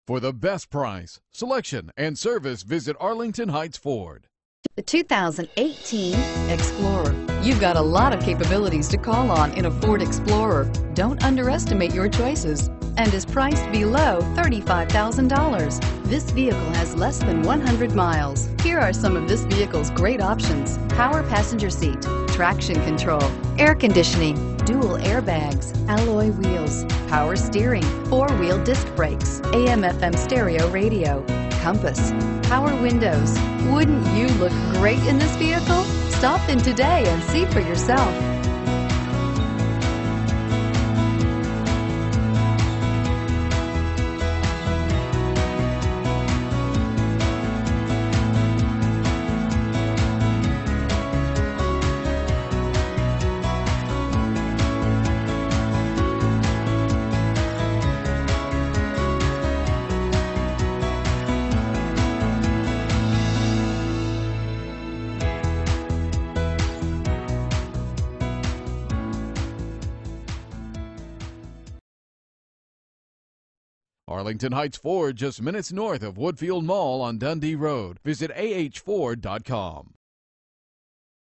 For the best price, selection, and service, visit Arlington Heights Ford. The 2018 Explorer. You've got a lot of capabilities to call on in a Ford Explorer. Don't underestimate your choices, and is priced below $35,000. This vehicle has less than 100 miles. Here are some of this vehicle's great options: power passenger seat, traction control, air conditioning, dual airbags, alloy wheels, power steering, four-wheel disc brakes, AM/FM stereo radio, compass, power windows. Wouldn't you look great in this vehicle? Stop in today and see for yourself. Arlington Heights Ford, just minutes north of Woodfield Mall on Dundee Road. Visit ah4.com.